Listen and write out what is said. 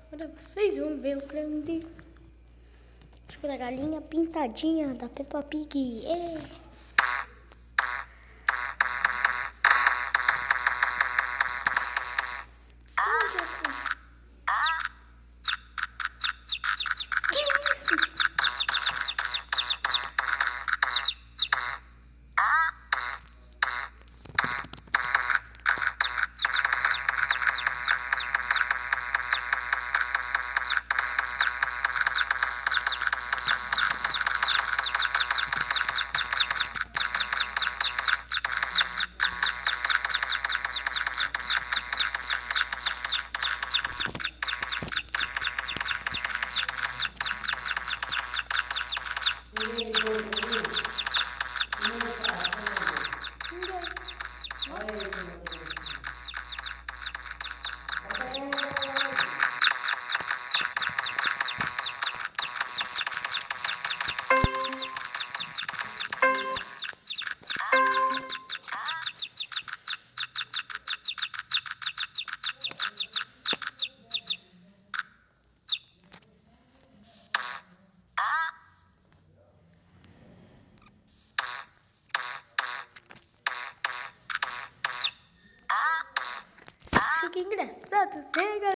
Agora vocês vão ver o grande tipo da galinha pintadinha da Peppa Pig. Ei. Que engraçado, né, galera?